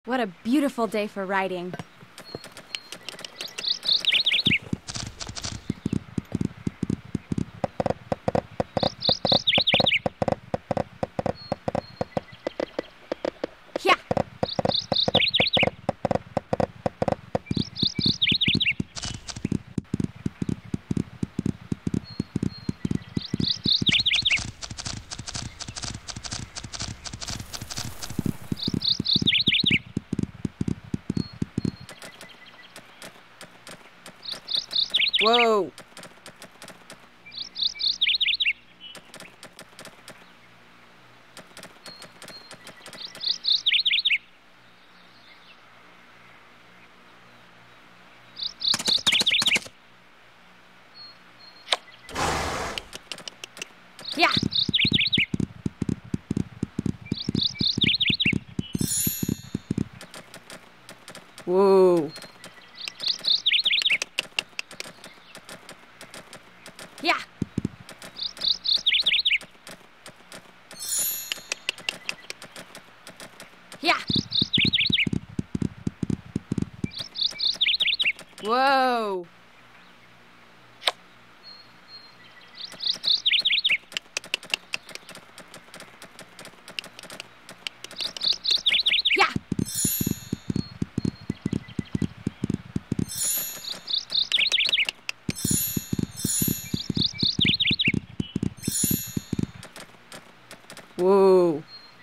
What a beautiful day for riding. Yeah. Whoa. Yeah. Whoa. Yeah. Yeah. Whoa. Yeah. Whoa.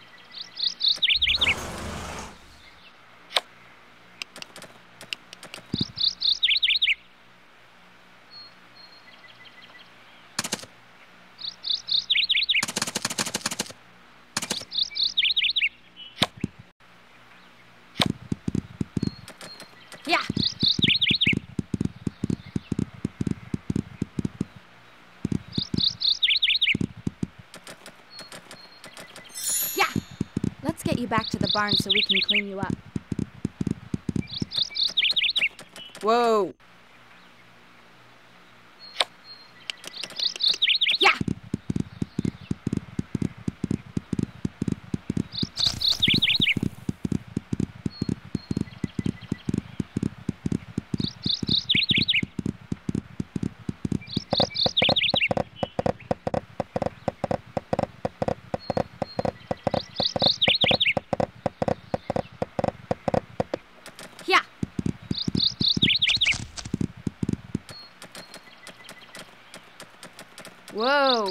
Yeah. Yeah. Let's get you back to the barn so we can clean you up. Whoa. Yeah. Yeah. Whoa.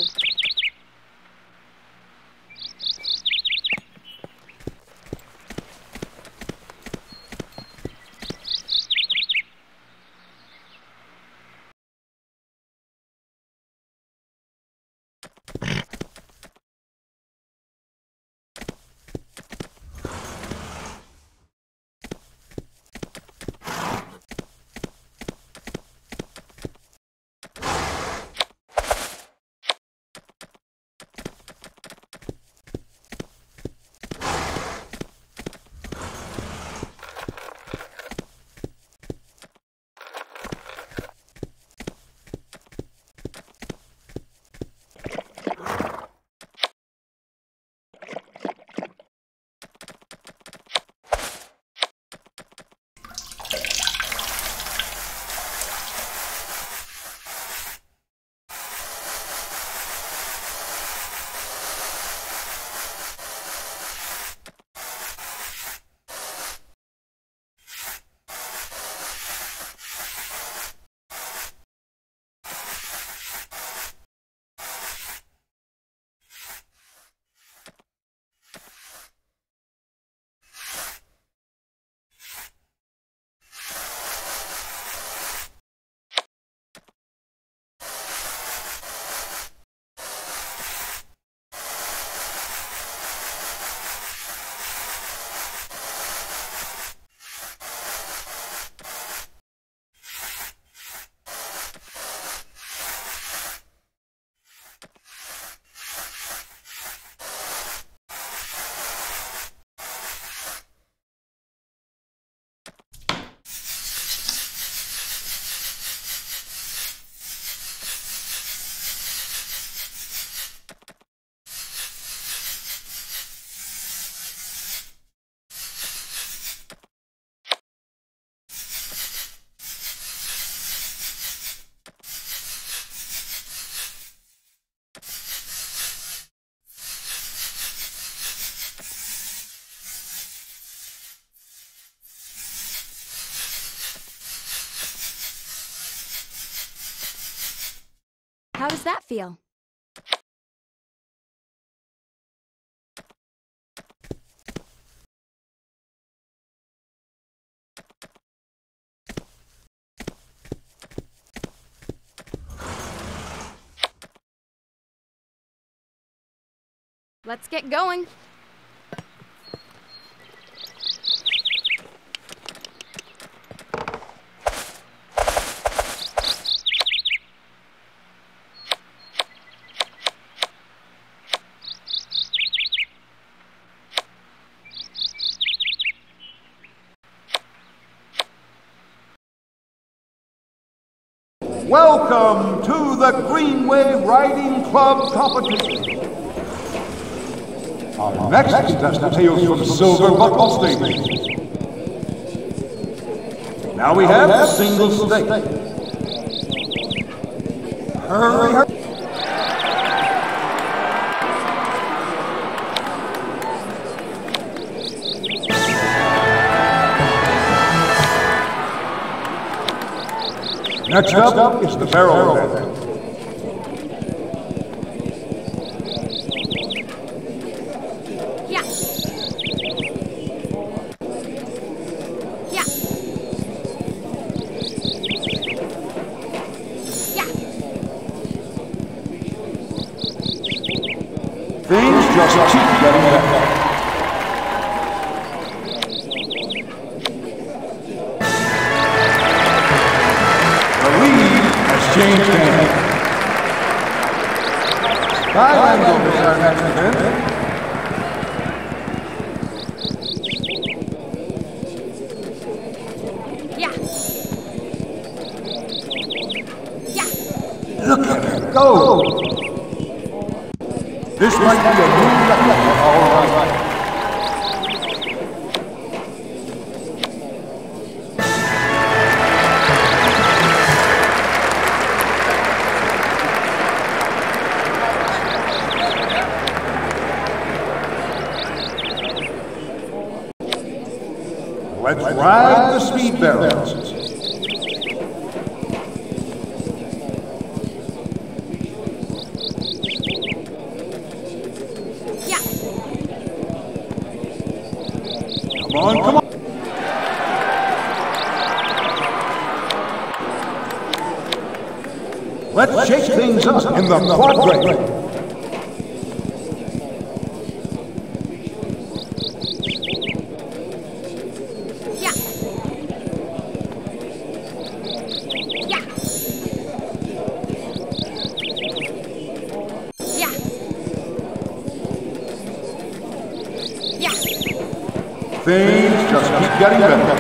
does that feel? Let's get going. Welcome to the Greenway Riding Club competition. Our next contestant hails from Silver Buckle Stable. Now we have a single stake. Hurry, hurry. Next up is the barrel event. Yeah. Yeah. Yeah. Things just keep getting better. Changed hands. Skyland is our next event. Yeah. Yeah. Look at her go. This might be a new record for all right. Let's ride the speed barrels. Yeah. Come on, come on. Let's shake things up in the quadrant. Things just keep getting better.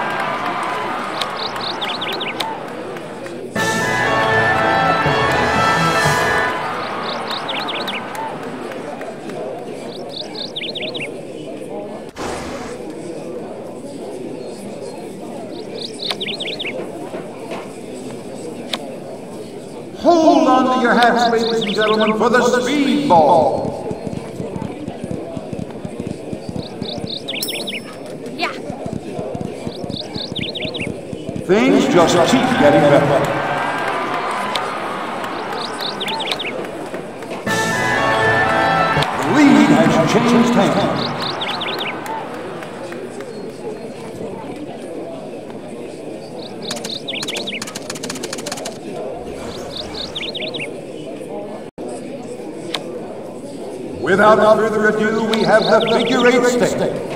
Hold on to your hats, ladies and gentlemen, for the speedball. Things just keep getting better. The lead has changed hands. Without further ado, we have the figure eight stake.